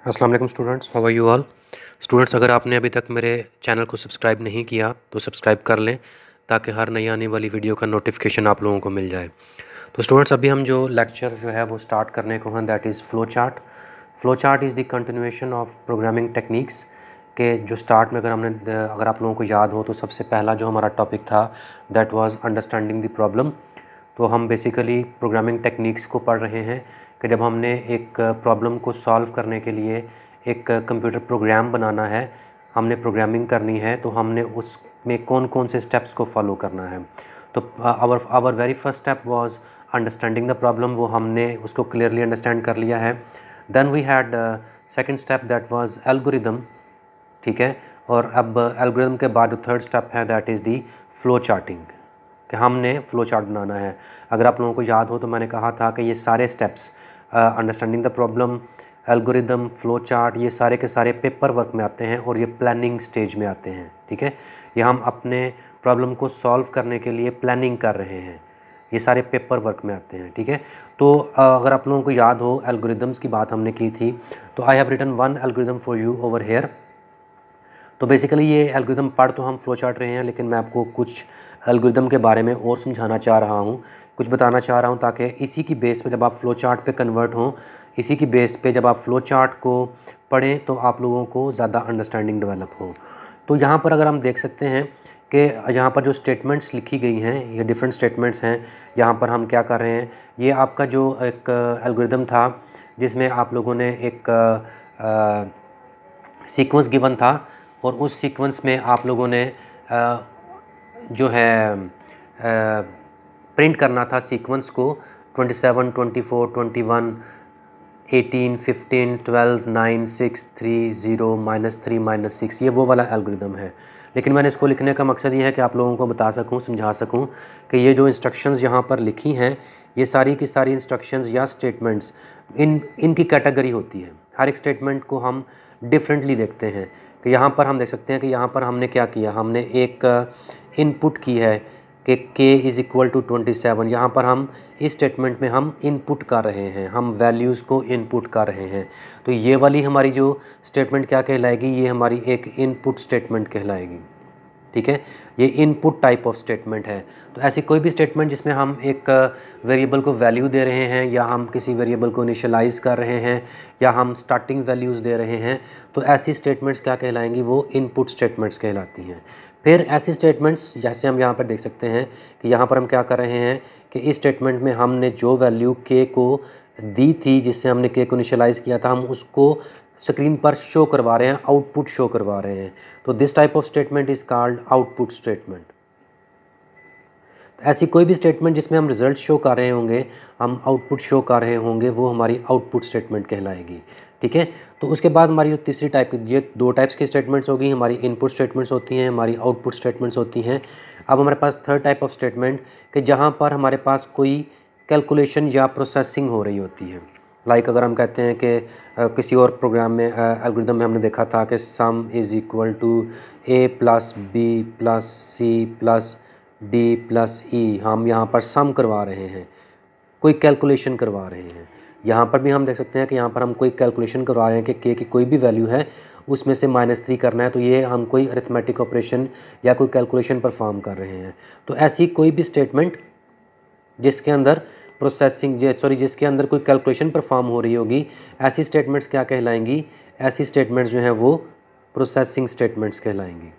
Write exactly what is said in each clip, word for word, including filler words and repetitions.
अस्सलाम वालेकुम students, how are you all. Students, अगर आपने अभी तक मेरे चैनल को सब्सक्राइब नहीं किया तो सब्सक्राइब कर लें ताकि हर नई आने वाली वीडियो का नोटिफिकेशन आप लोगों को मिल जाए। तो स्टूडेंट्स, अभी हम जो लेक्चर जो है वो स्टार्ट करने को हैं, that is flow chart. Flow chart is the continuation of programming techniques के जो स्टार्ट में अगर हमने अगर आप लोगों को याद हो तो सबसे पहला जो हमारा टॉपिक था that was understanding the problem. तो हम बेसिकली प्रोग्रामिंग टेक्निक्स को पढ़ रहे हैं कि जब हमने एक प्रॉब्लम को सॉल्व करने के लिए एक कंप्यूटर प्रोग्राम बनाना है, हमने प्रोग्रामिंग करनी है, तो हमने उसमें कौन कौन से स्टेप्स को फॉलो करना है। तो our our very first step was understanding the problem, वो हमने उसको क्लियरली अंडरस्टैंड कर लिया है। Then we had second step that was algorithm, ठीक है। और अब एल्गोरिदम के बाद जो थर्ड स्टेप है that is the flow charting, कि हमने फ़्लो चार्ट बनाना है। अगर आप लोगों को याद हो तो मैंने कहा था कि ये सारे steps understanding the problem, algorithm, flow chart, ये सारे के सारे पेपर वर्क में आते हैं और ये प्लानिंग स्टेज में आते हैं, ठीक है। ये हम अपने प्रॉब्लम को सॉल्व करने के लिए प्लानिंग कर रहे हैं, ये सारे पेपर वर्क में आते हैं, ठीक है। तो uh, अगर आप लोगों को याद हो एल्गोरिदम्स की बात हमने की थी, तो I have written one algorithm for you over here. तो बेसिकली ये एल्गोरिदम पढ़ तो हम फ्लो चार्ट रहे हैं, लेकिन मैं आपको कुछ एल्गोरिदम के बारे में और समझाना चाह रहा हूँ, कुछ बताना चाह रहा हूँ, ताकि इसी की बेस पे जब आप फ्लो चार्ट पे कन्वर्ट हों, इसी की बेस पे जब आप फ्लो चार्ट को पढ़ें तो आप लोगों को ज़्यादा अंडरस्टैंडिंग डेवलप हो। तो यहाँ पर अगर हम देख सकते हैं कि यहाँ पर जो स्टेटमेंट्स लिखी गई हैं, ये डिफरेंट स्टेटमेंट्स हैं। यहाँ पर हम क्या कर रहे हैं, ये आपका जो एक एल्गोरिदम था जिसमें आप लोगों ने एक सीक्वेंस गिवन था और उस सीक्वेंस में आप लोगों ने आ, जो है प्रिंट करना था सीक्वेंस को twenty seven, twenty four, twenty one, eighteen, fifteen, twelve, nine, six, three, zero, minus three, minus six, ये वो वाला एल्गोरिदम है। लेकिन मैंने इसको लिखने का मकसद ये है कि आप लोगों को बता सकूं, समझा सकूं कि ये जो इंस्ट्रक्शंस यहाँ पर लिखी हैं, ये सारी की सारी इंस्ट्रक्शंस या स्टेटमेंट्स, इन इनकी कैटेगरी होती है। हर एक स्टेटमेंट को हम डिफरेंटली देखते हैं। कि यहाँ पर हम देख सकते हैं कि यहाँ पर हमने क्या किया, हमने एक इनपुट की है कि k is equal to twenty seven. यहाँ पर हम इस स्टेटमेंट में हम इनपुट कर रहे हैं, हम वैल्यूज़ को इनपुट कर रहे हैं। तो ये वाली हमारी जो स्टेटमेंट क्या कहलाएगी, ये हमारी एक इनपुट स्टेटमेंट कहलाएगी, ठीक है। ये इनपुट टाइप ऑफ स्टेटमेंट है। तो ऐसी कोई भी स्टेटमेंट जिसमें हम एक वेरिएबल को वैल्यू दे रहे हैं, या हम किसी वेरिएबल को इनिशियलाइज कर रहे हैं, या हम स्टार्टिंग वैल्यूज़ दे रहे हैं, तो ऐसी स्टेटमेंट्स क्या कहलाएंगी, वो इनपुट स्टेटमेंट्स कहलाती हैं। फिर ऐसी स्टेटमेंट्स जैसे हम यहाँ पर देख सकते हैं कि यहाँ पर हम क्या कर रहे हैं कि इस स्टेटमेंट में हमने जो वैल्यू के को दी थी, जिससे हमने के को इनिशियलाइज किया था, हम उसको स्क्रीन पर शो करवा रहे हैं, आउटपुट शो करवा रहे हैं। तो this type of statement is called output statement. ऐसी कोई भी स्टेटमेंट जिसमें हम रिजल्ट शो कर रहे होंगे, हम आउटपुट शो कर रहे होंगे, वो हमारी आउटपुट स्टेटमेंट कहलाएगी, ठीक है। तो उसके बाद हमारी जो तीसरी टाइप की, ये दो टाइप्स की स्टेटमेंट्स होगी, हमारी इनपुट स्टेटमेंट्स होती हैं, हमारी आउटपुट स्टेटमेंट्स होती हैं। अब हमारे पास थर्ड टाइप ऑफ स्टेटमेंट कि जहाँ पर हमारे पास कोई कैलकुलेशन या प्रोसेसिंग हो रही होती है। लाइक like अगर हम कहते हैं कि किसी और प्रोग्राम में एल्गोरिदम में हमने देखा था कि sum is equal to A plus B plus C plus D plus E, हम यहाँ पर सम करवा रहे हैं, कोई कैलकुलेशन करवा रहे हैं। यहाँ पर भी हम देख सकते हैं कि यहाँ पर हम कोई कैलकुलेशन करवा रहे हैं कि के की कोई भी वैल्यू है उसमें से माइनस थ्री करना है, तो ये हम कोई अरिथमेटिक ऑपरेशन या कोई कैलकुलेशन परफॉर्म कर रहे हैं। तो ऐसी कोई भी स्टेटमेंट जिसके अंदर प्रोसेसिंग सॉरी जिसके अंदर कोई कैलकुलेशन परफॉर्म हो रही होगी, ऐसी स्टेटमेंट्स क्या कहलाएंगी, ऐसी स्टेटमेंट्स जो हैं वो प्रोसेसिंग स्टेटमेंट्स कहलाएंगी।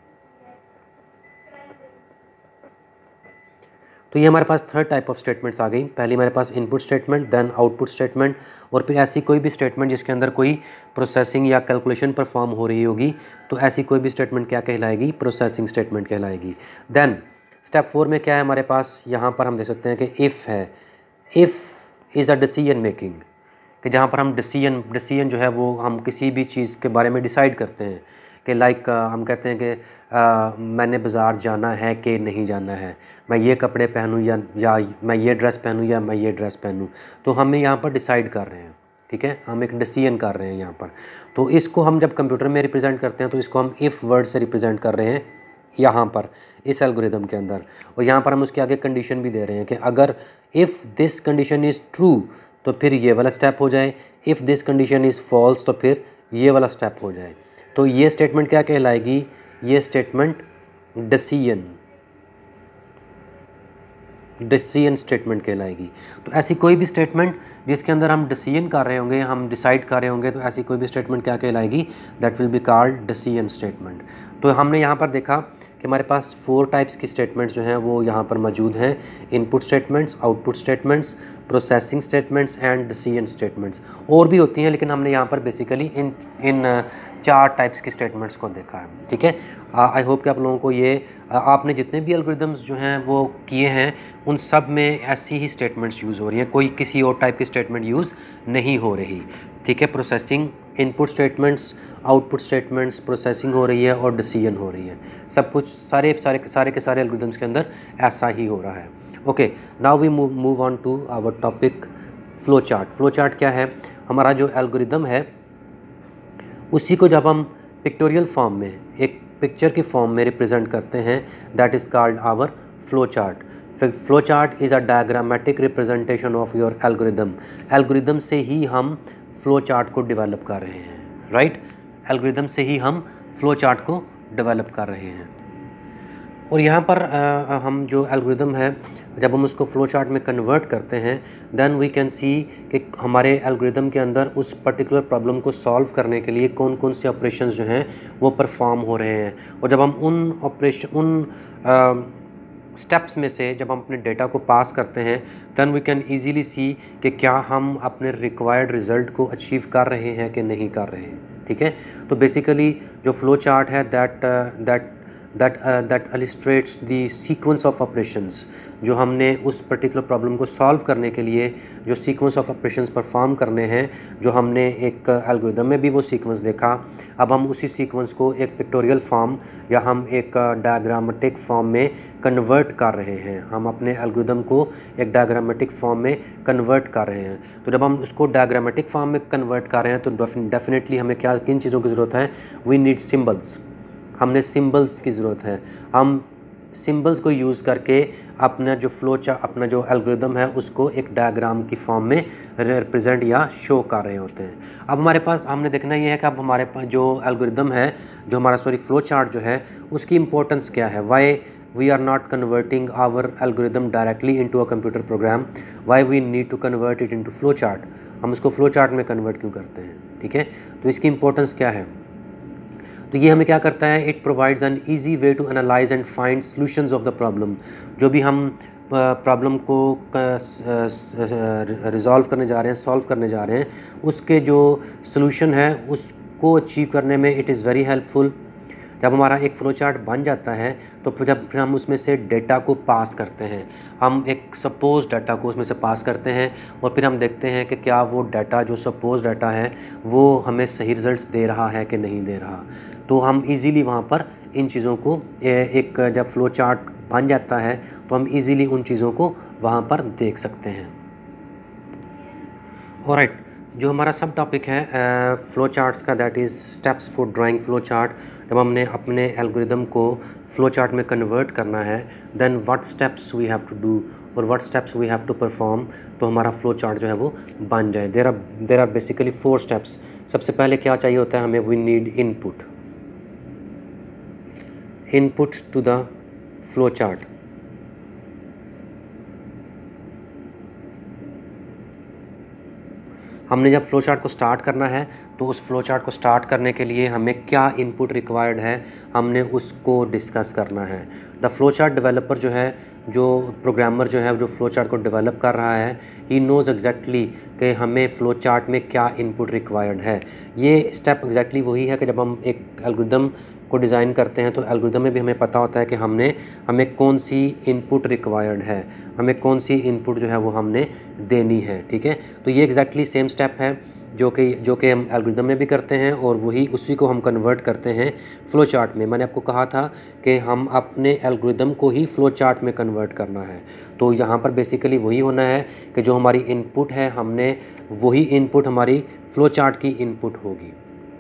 तो ये हमारे पास थर्ड टाइप ऑफ स्टेटमेंट्स आ गई। पहली हमारे पास input statement, then output statement, और फिर ऐसी कोई भी स्टेटमेंट जिसके अंदर कोई प्रोसेसिंग या कैलकुलेशन परफॉर्म हो रही होगी, तो ऐसी कोई भी स्टेटमेंट क्या कहलाएगी, प्रोसेसिंग स्टेटमेंट कहलाएगी। देन स्टेप फोर में क्या है हमारे पास, यहाँ पर हम देख सकते हैं कि इफ़ है। If is a decision making, कि जहाँ पर हम डिसीजन डिसीजन जो है वो हम किसी भी चीज़ के बारे में डिसाइड करते हैं कि लाइक हम कहते हैं कि आ, मैंने बाज़ार जाना है कि नहीं जाना है, मैं ये कपड़े पहनूं या या मैं ये ड्रेस पहनूं या मैं ये ड्रेस पहनूं। तो हम यहाँ पर डिसाइड कर रहे हैं, ठीक है, हम एक डिसीजन कर रहे हैं यहाँ पर। तो इसको हम जब कंप्यूटर में रिप्रेजेंट करते हैं तो इसको हम इफ़ वर्ड से रिप्रेजेंट कर रहे हैं यहाँ पर इस एल्गोरिदम के अंदर। और यहाँ पर हम उसके आगे कंडीशन भी दे रहे हैं कि अगर if this condition is true तो फिर ये वाला स्टेप हो जाए, if this condition is false तो फिर ये वाला स्टेप हो जाए, तो ये स्टेटमेंट क्या कहलाएगी, ये स्टेटमेंट डिसीजन डिसीजन स्टेटमेंट कहलाएगी। तो ऐसी कोई भी स्टेटमेंट जिसके अंदर हम डिसीजन कर रहे होंगे, हम डिसाइड कर रहे होंगे, तो ऐसी कोई भी स्टेटमेंट क्या कहलाएगी, that will be called decision statement. तो हमने यहाँ पर देखा कि हमारे पास फोर टाइप्स की स्टेटमेंट्स जो हैं वो यहाँ पर मौजूद हैं, input statements, output statements, processing statements and decision statements. और भी होती हैं लेकिन हमने यहाँ पर बेसिकली इन इन चार टाइप्स की स्टेटमेंट्स को देखा है, ठीक है। आई होप कि आप लोगों को ये आ, आपने जितने भी एल्गोरिदम्स जो हैं वो किए हैं उन सब में ऐसी ही स्टेटमेंट्स यूज़ हो रही हैं, कोई किसी और टाइप की स्टेटमेंट यूज़ नहीं हो रही, ठीक है। Processing, input statements, output statements, processing हो रही है और डिसीजन हो रही है, सब कुछ सारे सारे सारे के सारे एल्गोरिदम्स के अंदर ऐसा ही हो रहा है। Okay, now we move move on to our topic flow chart. Flow chart क्या है, हमारा जो एल्गोरिदम है उसी को जब हम पिक्टोरियल फॉर्म में, एक पिक्चर की फॉर्म में रिप्रेजेंट करते हैं, that is called our flow chart. Flow chart is a diagrammatic representation of your algorithm. Algorithm से ही हम फ्लो चार्ट को डेवलप कर रहे हैं, राइट right? एल्गोरिदम से ही हम फ्लो चार्ट को डेवलप कर रहे हैं। और यहाँ पर आ, हम जो एल्गोरिदम है जब हम उसको फ्लो चार्ट में कन्वर्ट करते हैं, देन वी कैन सी कि हमारे एल्गोरिदम के अंदर उस पर्टिकुलर प्रॉब्लम को सॉल्व करने के लिए कौन कौन से ऑपरेशंस जो हैं वो परफॉर्म हो रहे हैं। और जब हम उन ऑपरेशन उन स्टेप्स में से जब हम अपने डेटा को पास करते हैं, then we can easily see कि क्या हम अपने रिक्वायर्ड रिज़ल्ट को अचीव कर रहे हैं कि नहीं कर रहे हैं, ठीक है। तो बेसिकली जो फ्लो चार्ट है that that that that illustrates the sequence of operations, जो हमने उस पर्टिकुलर प्रॉब्लम को सॉल्व करने के लिए जो सीक्वेंस ऑफ ऑपरेशंस परफॉर्म करने हैं, जो हमने एक एल्गोरिदम में भी वो सीक्वेंस देखा, अब हम उसी सीक्वेंस को एक पिक्टोरियल फॉर्म या हम एक डायग्रामेटिक फॉर्म में कन्वर्ट कर रहे हैं। हम अपने एल्गोरिदम को एक डायग्रामेटिक फॉर्म में कन्वर्ट कर रहे हैं। तो जब हम उसको डायग्रामेटिक फॉर्म में कन्वर्ट कर रहे हैं तो डेफिनेटली हमें क्या किन चीज़ों की ज़रूरत है, वी नीड सिम्बल्स, हमने सिंबल्स की ज़रूरत है। हम सिंबल्स को यूज़ करके अपना जो फ्लो चार्ट, अपना जो एल्गोरिदम है उसको एक डायग्राम की फॉर्म में रिप्रेजेंट या शो कर रहे होते हैं। अब हमारे पास हमने देखना ये है कि अब हमारे पास जो एल्गोरिदम है, जो हमारा सॉरी फ्लो चार्ट जो है, उसकी इंपॉर्टेंस क्या है। Why we are not converting our algorithm directly into a computer program, why we need to convert it into flow chart. हम इसको फ्लो चार्ट में कन्वर्ट क्यों करते हैं, ठीक है। तो इसकी इंपॉर्टेंस क्या है, तो ये हमें क्या करता है, it provides an easy way to analyse and find solutions of the problem. जो भी हम प्रॉब्लम को रिजॉल्व करने जा रहे हैं, सॉल्व करने जा रहे हैं, उसके जो सॉल्यूशन है उसको अचीव करने में इट इज़ वेरी हेल्पफुल। जब हमारा एक फ्लो चार्ट बन जाता है तो जब फिर हम उसमें से डेटा को पास करते हैं, हम एक सपोज डाटा को उसमें से पास करते हैं और फिर हम देखते हैं कि क्या वो डाटा जो सपोज डाटा है वो हमें सही रिज़ल्ट्स दे रहा है कि नहीं दे रहा। तो हम इजीली वहाँ पर इन चीज़ों को एक जब फ्लो चार्ट बन जाता है तो हम इजीली उन चीज़ों को वहाँ पर देख सकते हैं। ऑलराइट, जो हमारा सब टॉपिक है फ्लो चार्ट्स का, that is steps for drawing flow chart. जब हमने अपने एल्गोरिदम को फ्लो चार्ट में कन्वर्ट करना है, then what steps we have to do और what steps we have to perform, तो हमारा फ्लो चार्ट जो है वो बन जाए। There are there are basically four steps. सबसे पहले क्या चाहिए होता है हमें, we need input input to the flow chart. हमने जब फ्लो चार्ट को स्टार्ट करना है तो उस फ्लो चार्ट को स्टार्ट करने के लिए हमें क्या इनपुट रिक्वायर्ड है, हमने उसको डिस्कस करना है। द फ्लो चार्ट डेवलपर जो है, जो प्रोग्रामर जो है, जो फ्लो चार्ट को डेवलप कर रहा है, ही नोज़ एग्जैक्टली कि हमें फ़्लो चार्ट में क्या इनपुट रिक्वायर्ड है। ये स्टेप एग्जैक्टली वही है कि जब हम एक एल्गोरिदम को डिज़ाइन करते हैं तो एल्गोरिदम में भी हमें पता होता है कि हमने हमें कौन सी इनपुट रिक्वायर्ड है, हमें कौन सी इनपुट जो है वो हमने देनी है, ठीक है। तो ये एग्जैक्टली सेम स्टेप है जो कि जो कि हम एल्गोरिदम में भी करते हैं और वही उसी को हम कन्वर्ट करते हैं फ़्लो चार्ट में। मैंने आपको कहा था कि हम अपने एल्गोरिदम को ही फ़्लो चार्ट में कन्वर्ट करना है। तो यहाँ पर बेसिकली वही होना है कि जो हमारी इनपुट है, हमने वही इनपुट हमारी फ़्लो चार्ट की इनपुट होगी।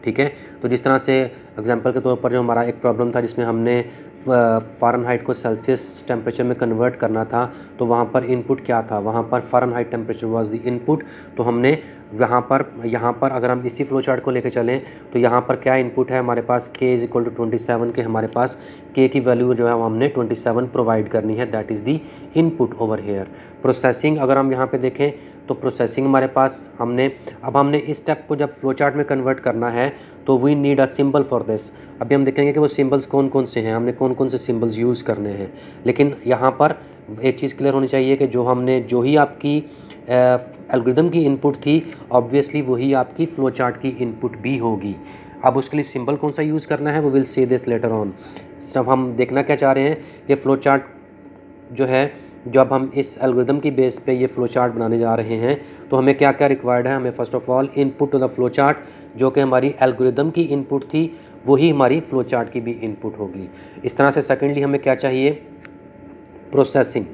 ठीक है। तो जिस तरह से एग्जांपल के तौर पर जो हमारा एक प्रॉब्लम था जिसमें हमने फ़ारेनहाइट को सेल्सियस टेम्परेचर में कन्वर्ट करना था, तो वहाँ पर इनपुट क्या था, वहाँ पर Fahrenheit temperature was the input. तो हमने यहाँ पर यहाँ पर अगर हम इसी फ्लो चार्ट को लेकर चलें तो यहाँ पर क्या इनपुट है हमारे पास, k is equal to twenty seven के हमारे पास k की वैल्यू जो है वो हमने ट्वेंटी सेवन प्रोवाइड करनी है, that is the input over here. Processing अगर हम यहाँ पे देखें तो प्रोसेसिंग हमारे पास हमने अब हमने इस स्टेप को जब फ्लो चार्ट में कन्वर्ट करना है तो we need a symbol for this. अभी हम देखेंगे कि वो सिंबल्स कौन कौन से हैं, हमने कौन कौन से सिंबल्स यूज़ करने हैं। लेकिन यहाँ पर एक चीज़ क्लियर होनी चाहिए कि जो हमने जो ही आपकी एल्गोरिथम की इनपुट थी ऑब्वियसली वही आपकी फ्लो चार्ट की इनपुट भी होगी। अब उसके लिए सिंबल कौन सा यूज़ करना है वो will see this later on. सब हम देखना क्या चाह रहे हैं कि फ़्लो चार्ट जो है जब हम इस एल्गोरिथम की बेस पे ये फ़्लो चार्ट बनाने जा रहे हैं तो हमें क्या क्या रिक्वायर्ड है। हमें first of all input to the flow chart जो कि हमारी एल्गोरिथम की इनपुट थी वही हमारी फ़्लो चार्ट की भी इनपुट होगी। इस तरह से सेकेंडली हमें क्या चाहिए, प्रोसेसिंग।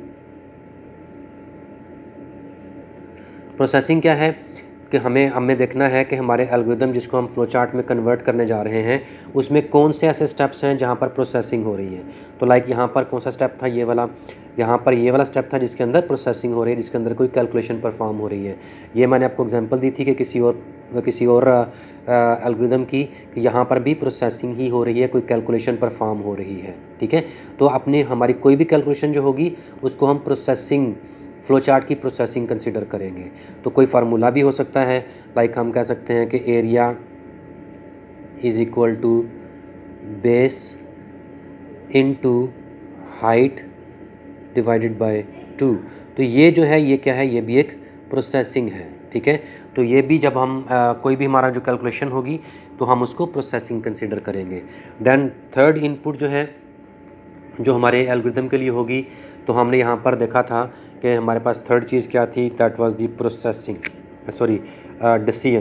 प्रोसेसिंग क्या है कि हमें हमें देखना है कि हमारे एल्गोरिथम जिसको हम फ्लो चार्ट में कन्वर्ट करने जा रहे हैं उसमें कौन से ऐसे स्टेप्स हैं जहाँ पर प्रोसेसिंग हो रही है। तो लाइक यहाँ पर कौन सा स्टेप था, ये वाला, यहाँ पर ये वाला स्टेप था जिसके अंदर प्रोसेसिंग हो रही है, जिसके अंदर कोई कैलकुलेशन परफॉर्म हो रही है। ये मैंने आपको एग्जांपल दी थी कि किसी और किसी और एल्गोरिथम की कि यहाँ पर भी प्रोसेसिंग ही हो रही है, कोई कैलकुलेशन परफॉर्म हो रही है। ठीक है, तो अपने हमारी कोई भी कैलकुलेशन जो होगी उसको हम प्रोसेसिंग फ्लो चार्ट की प्रोसेसिंग कंसीडर करेंगे। तो कोई फार्मूला भी हो सकता है, लाइक हम कह सकते हैं कि area is equal to base into height divided by two. तो ये जो है ये क्या है, ये भी एक प्रोसेसिंग है। ठीक है, तो ये भी जब हम आ, कोई भी हमारा जो कैलकुलेशन होगी तो हम उसको प्रोसेसिंग कंसीडर करेंगे। देन थर्ड इनपुट जो है जो हमारे एल्गोरिथम के लिए होगी, तो हमने यहाँ पर देखा था कि हमारे पास थर्ड चीज़ क्या थी, that was the processing sorry decision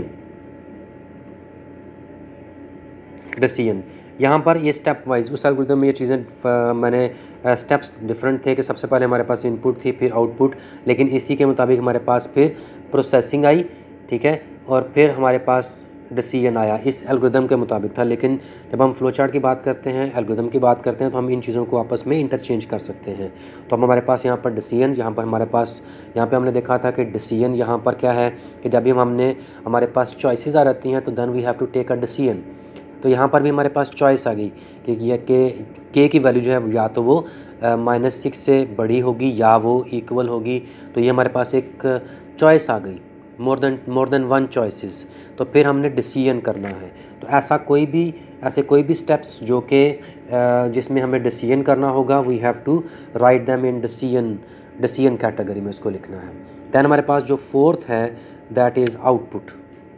decision. यहाँ पर ये स्टेप वाइज उस एल्गोरिथम में ये चीज़ें मैंने स्टेप्स डिफरेंट थे कि सबसे पहले हमारे पास इनपुट थी फिर आउटपुट, लेकिन इसी के मुताबिक हमारे पास फिर प्रोसेसिंग आई। ठीक है, और फिर हमारे पास डिसीजन आया, इस एल्गोरिथम के मुताबिक था। लेकिन जब हम फ्लो चार्ट की बात करते हैं, एल्गोरिथम की बात करते हैं, तो हम इन चीज़ों को आपस में इंटरचेंज कर सकते हैं। तो अब हमारे पास यहाँ पर डिसीजन, यहाँ पर हमारे पास यहाँ पे हमने देखा था कि डिसीजन यहाँ पर क्या है कि जब भी हमने हमारे पास चॉइसेस आ जाती हैं तो then we have to take a decision. तो यहाँ पर भी हमारे पास चॉइस आ गई कि ये के के की वैल्यू जो है या तो वो माइनस सिक्स से बड़ी होगी या वो इक्वल होगी। तो ये हमारे पास एक चॉइस आ गई, more than more than one choices. तो फिर हमने डिसीजन करना है। तो ऐसा कोई भी ऐसे कोई भी स्टेप्स जो कि जिसमें हमें डिसीजन करना होगा, we have to write them in decision decision category में उसको लिखना है। दैन हमारे पास जो फोर्थ है दैट इज़ आउटपुट।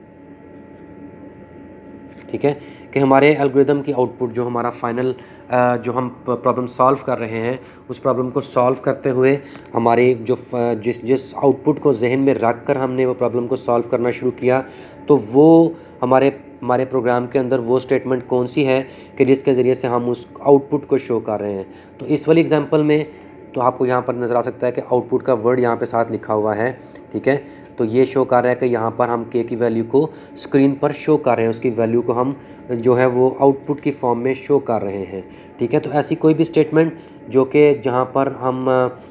ठीक है, कि हमारे एल्गोरिथम की आउटपुट जो हमारा फाइनल जो हम प्रॉब्लम सॉल्व कर रहे हैं उस प्रॉब्लम को सॉल्व करते हुए हमारे जो जिस जिस आउटपुट को जहन में रख कर हमने वो प्रॉब्लम को सॉल्व करना शुरू किया, तो वो हमारे हमारे प्रोग्राम के अंदर वो स्टेटमेंट कौन सी है कि जिसके ज़रिए से हम उस आउटपुट को शो कर रहे हैं। तो इस वाली एग्जांपल में तो आपको यहाँ पर नज़र आ सकता है कि आउटपुट का वर्ड यहाँ पे साथ लिखा हुआ है। ठीक है, तो ये शो कर रहा है कि यहाँ पर हम के की वैल्यू को स्क्रीन पर शो कर रहे हैं, उसकी वैल्यू को हम जो है वो आउटपुट की फॉर्म में शो कर रहे हैं। ठीक है, तो ऐसी कोई भी स्टेटमेंट जो कि जहाँ पर हम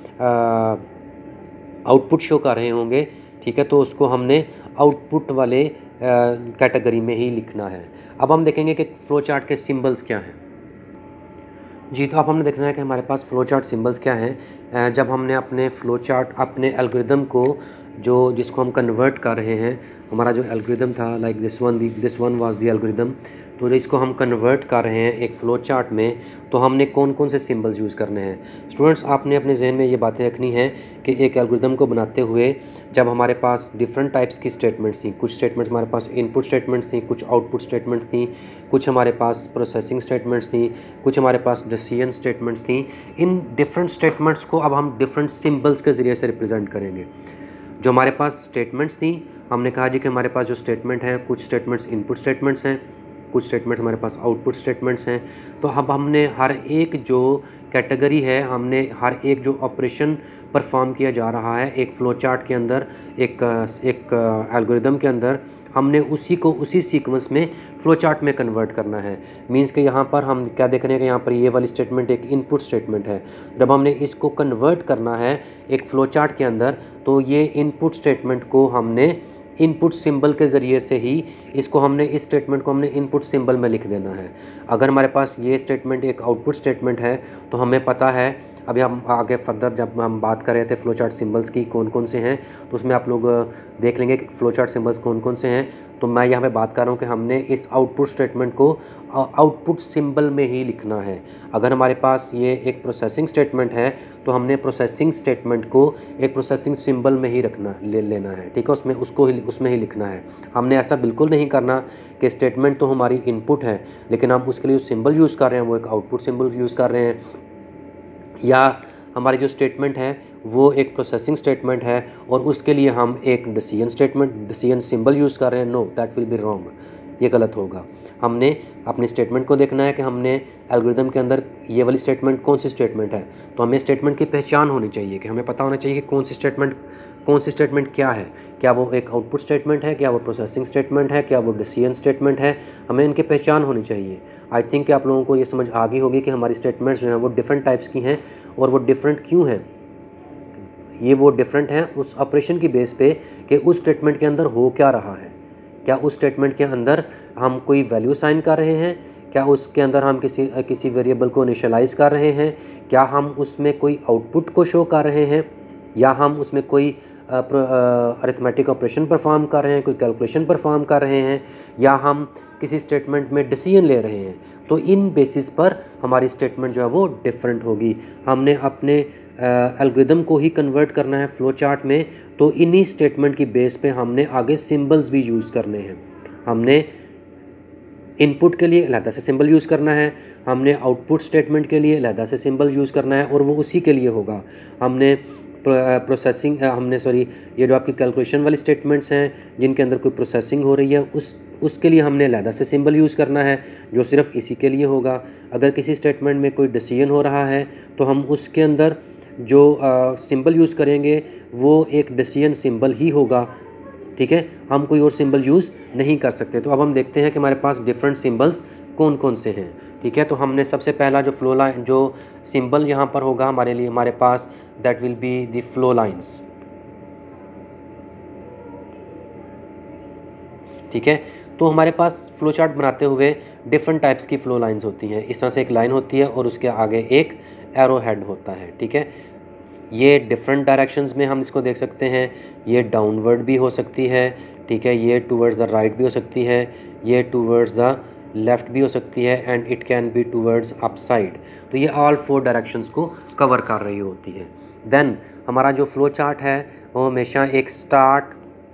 आउटपुट शो कर रहे होंगे, ठीक है, तो उसको हमने आउटपुट वाले कैटेगरी में ही लिखना है। अब हम देखेंगे कि फ़्लो चार्ट के सिंबल्स क्या हैं। जी, तो अब हमने देखना है कि हमारे पास फ़्लो चार्ट सिंबल्स क्या हैं। जब हमने अपने फ़्लो चार्ट अपने एल्गोरिथम को जो जिसको हम कन्वर्ट कर रहे हैं, हमारा जो एल्गोरिथम था like this one this one was the algorithm, तो इसको हम कन्वर्ट कर रहे हैं एक फ़्लो चार्ट में, तो हमने कौन कौन से सिंबल्स यूज़ करने हैं। स्टूडेंट्स, आपने अपने जहन में ये बातें रखनी हैं कि एक एल्गोरिथम को बनाते हुए जब हमारे पास डिफरेंट टाइप्स की स्टेटमेंट्स थी, कुछ स्टेटमेंट्स हमारे पास इनपुट स्टेटमेंट्स थी, कुछ आउटपुट स्टेटमेंट्स थी, कुछ हमारे पास प्रोसेसिंग स्टेटमेंट्स थी, कुछ हमारे पास डिसीजन स्टेटमेंट्स थी। इन डिफरेंट स्टेटमेंट्स को अब हम डिफरेंट सिंबल्स के ज़रिए से रिप्रेजेंट करेंगे। जो हमारे पास स्टेटमेंट्स थी, हमने कहा जी कि हमारे पास जो स्टेटमेंट हैं, कुछ स्टेटमेंट्स इनपुट स्टेटमेंट्स हैं, कुछ स्टेटमेंट्स हमारे पास आउटपुट स्टेटमेंट्स हैं। तो अब हमने हर एक जो कैटेगरी है, हमने हर एक जो ऑपरेशन परफॉर्म किया जा रहा है एक फ़्लो चार्ट के अंदर, एक एक एल्गोरिदम के अंदर, हमने उसी को उसी सीक्वेंस में फ़्लो चार्ट में कन्वर्ट करना है। मींस कि यहाँ पर हम क्या देख रहे हैं कि यहाँ पर ये वाली स्टेटमेंट एक इनपुट स्टेटमेंट है। जब हमने इसको कन्वर्ट करना है एक फ़्लो चार्ट के अंदर, तो ये इनपुट स्टेटमेंट को हमने इनपुट सिंबल के ज़रिए से ही इसको हमने इस स्टेटमेंट को हमने इनपुट सिंबल में लिख देना है। अगर हमारे पास ये स्टेटमेंट एक आउटपुट स्टेटमेंट है तो हमें पता है, अभी हम आगे फर्दर जब हम बात कर रहे थे फ़्लो चार्ट सिंबल्स की कौन कौन से हैं, तो उसमें आप लोग देख लेंगे कि फ़्लो चार्ट सिंबल्स कौन कौन से हैं। तो मैं यहाँ पे बात कर रहा हूँ कि हमने इस आउटपुट स्टेटमेंट को आउटपुट सिंबल में ही लिखना है। अगर हमारे पास ये एक प्रोसेसिंग स्टेटमेंट है तो हमने प्रोसेसिंग स्टेटमेंट को एक प्रोसेसिंग सिंबल में ही रखना ले लेना है, ठीक है, उसमें उसको ही उसमें ही लिखना है। हमने ऐसा बिल्कुल नहीं करना कि स्टेटमेंट तो हमारी इनपुट है लेकिन हम उसके लिए जो सिंबल यूज़ कर रहे हैं वो एक आउटपुट सिंबल यूज़ कर रहे हैं, या हमारी जो स्टेटमेंट है वो एक प्रोसेसिंग स्टेटमेंट है और उसके लिए हम एक decision statement decision symbol use कर रहे हैं। No, that will be wrong, ये गलत होगा। हमने अपने स्टेटमेंट को देखना है कि हमने एल्गोरिदम के अंदर ये वाली स्टेटमेंट कौन सी स्टेटमेंट है। तो हमें स्टेटमेंट की पहचान होनी चाहिए कि हमें पता होना चाहिए कि कौन सी स्टेटमेंट कौन सी स्टेटमेंट क्या है, क्या वो एक आउटपुट स्टेटमेंट है, क्या वो प्रोसेसिंग स्टेटमेंट है, क्या वो डिसीजन स्टेटमेंट है। हमें इनकी पहचान होनी चाहिए। आई थिंक कि आप लोगों को ये समझ आ गई होगी कि हमारी स्टेटमेंट्स जो हैं वो डिफरेंट टाइप्स की हैं और वो डिफरेंट क्यों हैं। ये वो डिफरेंट हैं उस ऑपरेशन की बेस पे कि उस स्टेटमेंट के अंदर हो क्या रहा है। क्या उस स्टेटमेंट के अंदर हम कोई वैल्यू साइन कर रहे हैं, क्या उसके अंदर हम किसी किसी वेरिएबल को इनिशियलाइज़ कर रहे हैं, क्या हम उसमें कोई आउटपुट को शो कर रहे हैं, या हम उसमें कोई अरिथमेटिक ऑपरेशन परफॉर्म कर रहे हैं, कोई कैलकुलेशन परफॉर्म कर रहे हैं, या हम किसी स्टेटमेंट में डिसीजन ले रहे हैं। तो इन बेसिस पर हमारी स्टेटमेंट जो है वो डिफरेंट होगी। हमने अपने एल्गोरिदम को ही कन्वर्ट करना है फ़्लो चार्ट में, तो इन्हीं स्टेटमेंट की बेस पे हमने आगे सिंबल्स भी यूज़ करने हैं। हमने इनपुट के लिए अलहदा से सिंबल यूज़ करना है, हमने आउटपुट स्टेटमेंट के लिए अलहदा से सिंबल यूज़ करना है और वो उसी के लिए होगा। हमने प्रोसेसिंग हमने सॉरी ये जो आपकी कैलकुलेशन वाली स्टेटमेंट्स हैं जिनके अंदर कोई प्रोसेसिंग हो रही है उस उसके लिए हमने अलहदा से सिंबल यूज़ करना है जो सिर्फ इसी के लिए होगा। अगर किसी स्टेटमेंट में कोई डिसीजन हो रहा है तो हम उसके अंदर जो सिंबल यूज़ करेंगे वो एक डिसीजन सिंबल ही होगा, ठीक है, हम कोई और सिंबल यूज़ नहीं कर सकते। तो अब हम देखते हैं कि हमारे पास डिफरेंट सिंबल्स कौन कौन से हैं, ठीक है। तो हमने सबसे पहला जो फ्लो लाइन जो सिंबल यहाँ पर होगा हमारे लिए हमारे पास that will be the flow lines, ठीक है। तो हमारे पास फ्लो चार्ट बनाते हुए डिफरेंट टाइप्स की फ़्लो लाइंस होती हैं। इस तरह से एक लाइन होती है और उसके आगे एक एरो हेड होता है, ठीक है। ये डिफरेंट डायरेक्शंस में हम इसको देख सकते हैं। ये डाउनवर्ड भी हो सकती है, ठीक है, ये टूवर्ड्स द राइट भी हो सकती है, ये टूवर्ड्स द लेफ़्ट भी हो सकती है, and it can be towards upside. तो ये ऑल फोर डायरेक्शंस को कवर कर रही होती है। देन हमारा जो फ्लो चार्ट है वो हमेशा एक स्टार्ट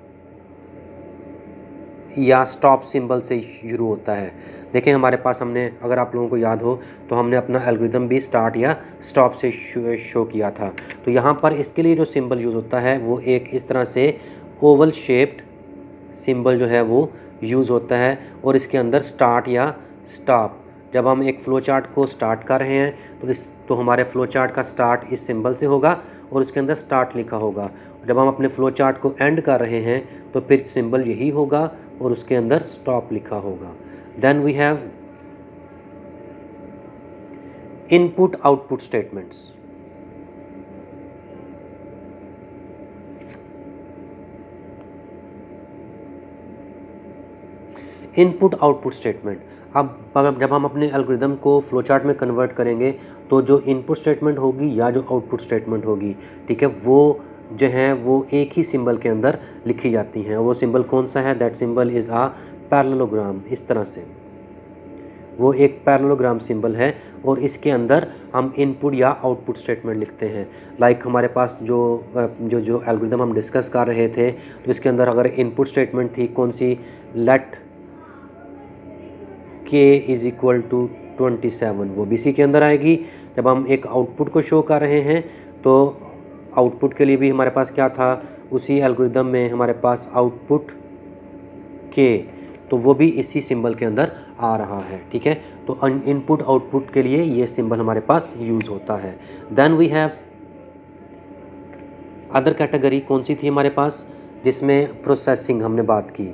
या स्टॉप सिंबल से शुरू होता है। देखें हमारे पास हमने, अगर आप लोगों को याद हो तो हमने अपना एल्गोरिदम भी स्टार्ट या स्टॉप से शो किया था। तो यहाँ पर इसके लिए जो सिंबल यूज़ होता है वो एक इस तरह से ओवल शेप्ड सिंबल जो है वो यूज़ होता है और इसके अंदर स्टार्ट या स्टॉप, जब हम एक फ़्लो चार्ट को स्टार्ट कर रहे हैं तो इस तो हमारे फ़्लो चार्ट का स्टार्ट इस सिंबल से होगा और उसके अंदर स्टार्ट लिखा होगा। जब हम अपने फ़्लो चार्ट को एंड कर रहे हैं तो फिर सिंबल यही होगा और उसके अंदर स्टॉप लिखा होगा। Then we have input output statements. Input output statement, अब जब हम अपने एल्गोरिदम को फ्लो चार्ट में कन्वर्ट करेंगे तो जो इनपुट स्टेटमेंट होगी या जो आउटपुट स्टेटमेंट होगी, ठीक है, वो जो हैं वो एक ही सिंबल के अंदर लिखी जाती हैं। वो सिंबल कौन सा है? That symbol is a parallelogram. इस तरह से वो एक पैरेललोग्राम सिंबल है और इसके अंदर हम इनपुट या आउटपुट स्टेटमेंट लिखते हैं। लाइक like हमारे पास जो जो जो एल्गोरिदम हम डिस्कस कर रहे थे तो इसके अंदर अगर इनपुट स्टेटमेंट थी कौन सी, let k is equal to twenty seven, वो भी इसी के अंदर आएगी। जब हम एक आउटपुट को शो कर रहे हैं तो आउटपुट के लिए भी हमारे पास क्या था, उसी एल्गोरिदम में हमारे पास आउटपुट के तो वो भी इसी सिंबल के अंदर आ रहा है, ठीक है। तो इनपुट आउटपुट के लिए ये सिंबल हमारे पास यूज़ होता है। Then we have other category, कौन सी थी हमारे पास, जिसमें प्रोसेसिंग हमने बात की,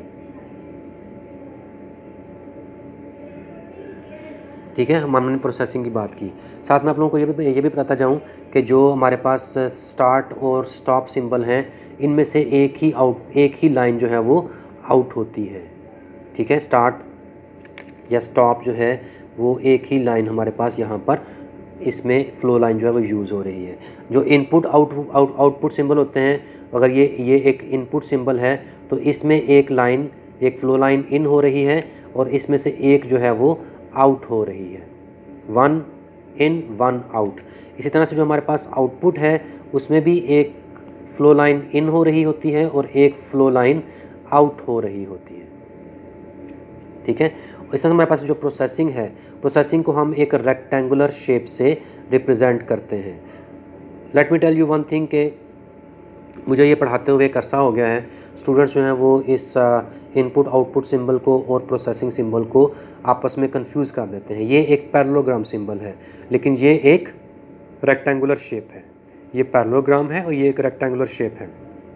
ठीक है, हमने प्रोसेसिंग की बात की। साथ में आप लोगों को ये भी ये भी बताता जाऊं कि जो हमारे पास स्टार्ट और स्टॉप सिंबल हैं, इनमें से एक ही आउट एक ही लाइन जो है वो आउट होती है, ठीक है। स्टार्ट या स्टॉप जो है वो एक ही लाइन हमारे पास यहाँ पर इसमें फ्लो लाइन जो है वो यूज़ हो रही है। जो input out out output symbol होते हैं, अगर ये ये एक इनपुट सिंबल है तो इसमें एक लाइन एक फ्लो लाइन इन हो रही है और इसमें से एक जो है वो आउट हो रही है, वन इन वन आउट। इसी तरह से जो हमारे पास आउटपुट है उसमें भी एक फ्लो लाइन इन हो रही होती है और एक फ्लो लाइन आउट हो रही होती है, ठीक है। इस तरह से हमारे पास जो प्रोसेसिंग है, प्रोसेसिंग को हम एक रेक्टेंगुलर शेप से रिप्रेजेंट करते हैं। Let me tell you one thing कि मुझे ये पढ़ाते हुए एक अरसा हो गया है, स्टूडेंट्स जो हैं वो इस इनपुट आउटपुट सिंबल को और प्रोसेसिंग सिंबल को आपस में कंफ्यूज कर देते हैं। ये एक पैरेललोग्राम सिंबल है लेकिन ये एक रेक्टेंगुलर शेप है। ये पैरेललोग्राम है और ये एक रेक्टेंगुलर शेप है।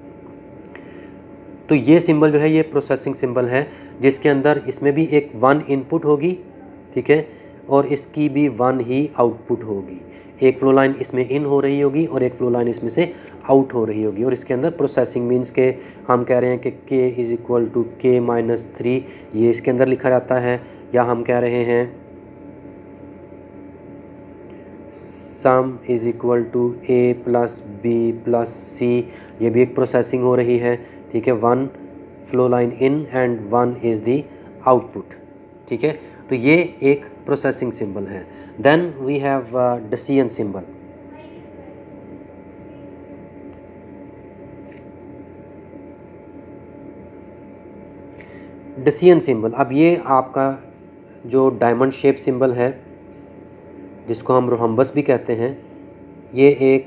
तो ये सिंबल जो है ये प्रोसेसिंग सिंबल है, जिसके अंदर इसमें भी एक वन इनपुट होगी, ठीक है, और इसकी भी वन ही आउटपुट होगी। एक फ्लो लाइन इसमें इन हो रही होगी और एक फ्लो लाइन इसमें से आउट हो रही होगी। और इसके अंदर प्रोसेसिंग मीन्स के हम कह रहे हैं कि k is equal to k minus three, ये इसके अंदर लिखा जाता है। या हम कह रहे हैं sum is equal to A plus B plus C, ये भी एक प्रोसेसिंग हो रही है, ठीक है। One flow line in and one is the output, ठीक है। तो ये एक प्रोसेसिंग सिंबल है। Then we have decision symbol. Decision symbol, अब ये आपका जो डायमंड शेप सिंबल है जिसको हम रोहम्बस भी कहते हैं, ये एक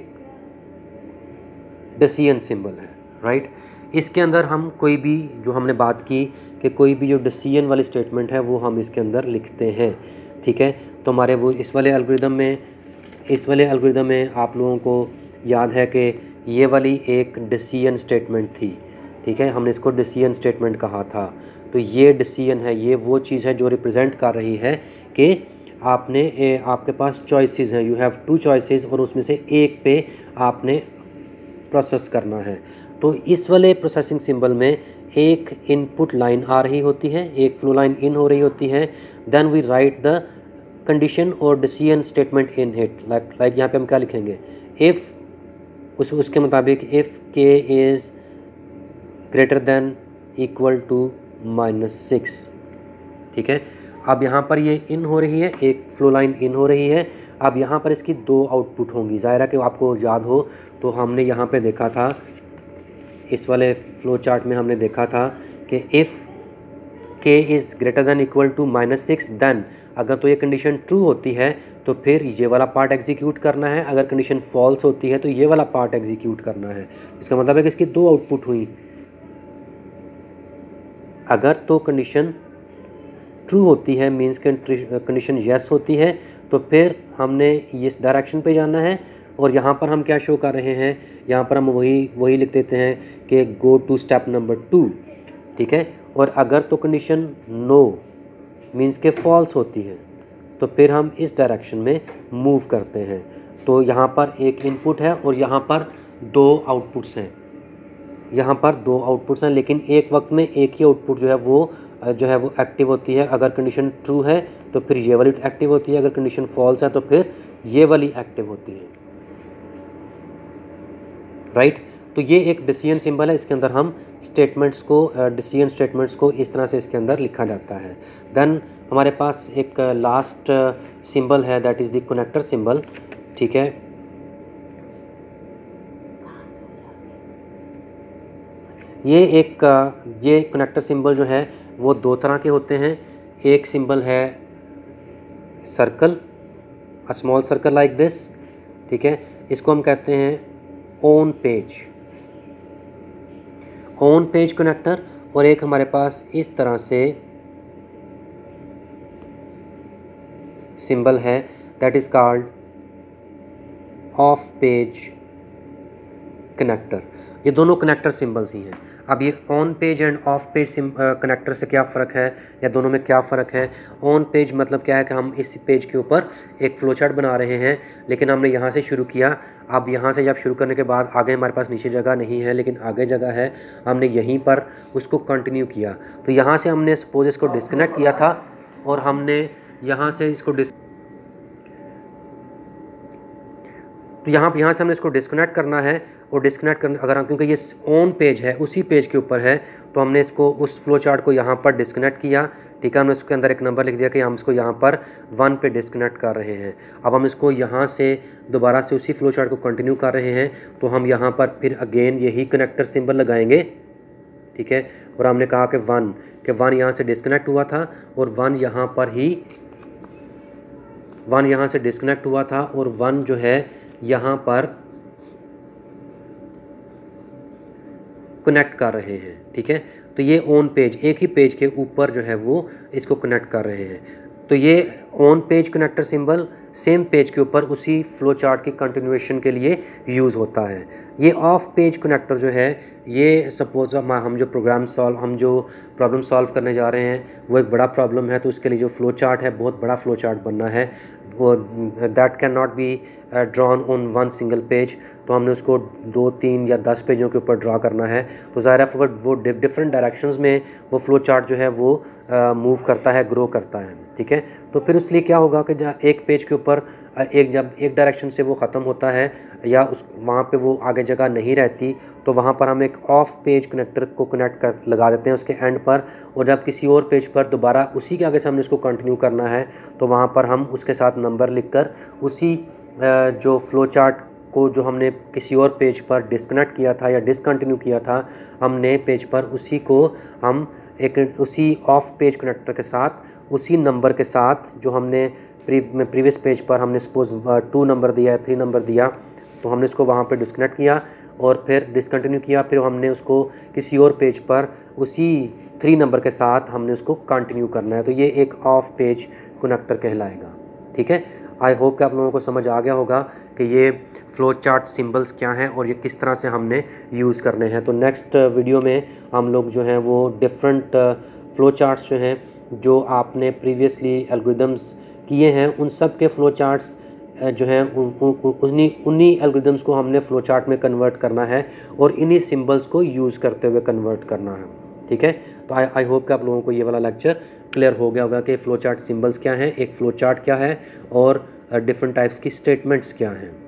डिसीजन सिंबल है, राइट। इसके अंदर हम कोई भी जो हमने बात की कि कोई भी जो डिसीजन वाली स्टेटमेंट है वो हम इसके अंदर लिखते हैं, ठीक है। तो हमारे वो इस वाले एल्गोरिदम में इस वाले एल्गोरिदम में आप लोगों को याद है कि ये वाली एक डिसीजन स्टेटमेंट थी, ठीक है, हमने इसको डिसीजन स्टेटमेंट कहा था। तो ये डिसीजन है, ये वो चीज़ है जो रिप्रेजेंट कर रही है कि आपने ए, आपके पास चॉइसेस हैं, यू हैव टू चॉइसेस और उसमें से एक पे आपने प्रोसेस करना है। तो इस वाले प्रोसेसिंग सिंबल में एक इनपुट लाइन आ रही होती है, एक फ्लो लाइन इन हो रही होती है। Then we write the condition और decision statement in it, like like यहाँ पे हम क्या लिखेंगे, इफ़ उस उसके मुताबिक if k is greater than equal to minus six, ठीक है। अब यहाँ पर ये इन हो रही है, एक फ्लो लाइन इन हो रही है। अब यहाँ पर इसकी दो आउटपुट होंगी। ज़ाहिर है कि आपको याद हो तो हमने यहाँ पे देखा था, इस वाले फ्लो चार्ट में हमने देखा था कि if k is greater than equal to minus six, then अगर तो ये कंडीशन ट्रू होती है तो फिर ये वाला पार्ट एग्जीक्यूट करना है, अगर कंडीशन फॉल्स होती है तो ये वाला पार्ट एग्जीक्यूट करना है। इसका मतलब है कि इसकी दो आउटपुट हुई। अगर तो कंडीशन ट्रू होती है मीन्स कंडीशन येस होती है तो फिर हमने इस डायरेक्शन पे जाना है। और यहाँ पर हम क्या शो कर रहे हैं, यहाँ पर हम वही वही लिख देते हैं कि go to step number two, ठीक है। और अगर तो condition no means k false होती है तो फिर हम इस डायरेक्शन में मूव करते हैं। तो यहाँ पर एक इनपुट है और यहाँ पर दो आउटपुट्स हैं, यहाँ पर दो आउटपुट्स हैं, लेकिन एक वक्त में एक ही आउटपुट जो है वो जो है वो एक्टिव होती है। अगर कंडीशन ट्रू है तो फिर ये वाली एक्टिव होती है, अगर कंडीशन फॉल्स है तो फिर ये वाली एक्टिव होती है, राइट। तो ये एक डिसीजन सिंबल है, इसके अंदर हम स्टेटमेंट्स को डिसीजन स्टेटमेंट्स को इस तरह से इसके अंदर लिखा जाता है। देन हमारे पास एक लास्ट सिंबल है, that is the connector symbol, ठीक है। ये एक ये कनेक्टर सिंबल जो है वो दो तरह के होते हैं। एक सिंबल है circle, a small circle like this, ठीक है, इसको हम कहते हैं on page on page connector. और एक हमारे पास इस तरह से सिंबल है that is called off page connector. ये दोनों कनेक्टर सिंबल्स ही हैं। अब ये on page and off page connector से क्या फ़र्क है या दोनों में क्या फ़र्क है? ऑन पेज मतलब क्या है कि हम इस पेज के ऊपर एक फ्लो चार्ट बना रहे हैं, लेकिन हमने यहाँ से शुरू किया। अब यहाँ से जब शुरू करने के बाद आगे हमारे पास नीचे जगह नहीं है, लेकिन आगे जगह है, हमने यहीं पर उसको कंटिन्यू किया। तो यहाँ से हमने सपोज इसको डिस्कनेक्ट किया था और हमने यहाँ से इसको डिस तो यहाँ यहाँ से हमने इसको डिस्कनेक्ट करना है। और डिस्कनेक्ट करना अगर हम, क्योंकि ये ऑन पेज है, उसी पेज के ऊपर है, तो हमने इसको उस फ्लो चार्ट को यहाँ पर डिस्कनेक्ट किया। ठीक है, हमने उसके अंदर एक नंबर लिख दिया कि हम इसको यहाँ पर वन पे डिस्कनेक्ट कर रहे हैं। अब हम इसको यहाँ से दोबारा से उसी फ्लो चार्ट को कंटिन्यू कर रहे हैं, तो हम यहाँ पर फिर अगेन यही कनेक्टर सिंबल लगाएंगे। ठीक है, और हमने कहा कि वन कि वन यहाँ से डिस्कनेक्ट हुआ था और वन यहाँ पर ही वन यहाँ से डिस्कनेक्ट हुआ था और वन जो है यहाँ पर कनेक्ट कर रहे हैं। ठीक है, तो ये ऑन पेज एक ही पेज के ऊपर जो है वो इसको कनेक्ट कर रहे हैं। तो ये on page connector symbol same page के ऊपर उसी फ्लो चार्ट की कंटिन्यूएशन के लिए यूज़ होता है। ये ऑफ पेज कनेक्टर जो है, ये सपोज हम जो प्रोग्राम सॉल्व हम जो प्रॉब्लम सॉल्व करने जा रहे हैं वो एक बड़ा प्रॉब्लम है, तो उसके लिए जो फ्लो चार्ट है बहुत बड़ा फ्लो चार्ट बनना है, वो that can not be drawn on one single page. तो हमने उसको दो तीन या दस पेजों के ऊपर ड्रा करना है। तो ज़ाहिर है वो डिफरेंट डायरेक्शंस में वो फ्लो चार्ट जो है वो मूव uh, करता है, ग्रो करता है। ठीक है, तो फिर इसलिए क्या होगा कि जहाँ एक पेज के ऊपर एक जब एक डायरेक्शन से वो ख़त्म होता है या उस वहाँ पे वो आगे जगह नहीं रहती, तो वहाँ पर हम एक ऑफ पेज कनेक्टर को कनेक्ट कर लगा देते हैं उसके एंड पर। और जब किसी और पेज पर दोबारा उसी के आगे से हमने इसको कंटिन्यू करना है, तो वहाँ पर हम उसके साथ नंबर लिखकर उसी जो फ्लो चार्ट को जो हमने किसी और पेज पर डिस्कनेक्ट किया था या डिसकंटिन्यू किया था, हम नए पेज पर उसी को हम एक उसी ऑफ पेज कनेक्टर के साथ उसी नंबर के साथ जो हमने प्री प्रीवियस पेज पर हमने सपोज टू नंबर दिया है, थ्री नंबर दिया, तो हमने इसको वहाँ पे डिस्कनेक्ट किया और फिर डिसकंटिन्यू किया। फिर हमने उसको किसी और पेज पर उसी थ्री नंबर के साथ हमने उसको कंटिन्यू करना है। तो ये एक ऑफ पेज कनेक्टर कहलाएगा। ठीक है, आई होप कि आप लोगों को समझ आ गया होगा कि ये फ्लो चार्ट सिंबल्स क्या हैं और ये किस तरह से हमने यूज़ करने हैं। तो नेक्स्ट वीडियो में हम लोग जो हैं वो डिफरेंट फ्लो चार्ट्स जो हैं जो आपने प्रीवियसली एल्गोरिदम्स किए हैं, उन सब के फ्लो चार्ट्स जो हैं उन्हीं उन्हीं एल्गोरिदम्स को हमने फ्लो चार्ट में कन्वर्ट करना है और इन्हीं सिंबल्स को यूज़ करते हुए कन्वर्ट करना है। ठीक है, तो आई आई होप कि आप लोगों को ये वाला लेक्चर क्लियर हो गया होगा कि फ़्लो चार्ट सिंबल्स क्या हैं, एक फ़्लो चार्ट क्या है और डिफरेंट टाइप्स की स्टेटमेंट्स क्या हैं।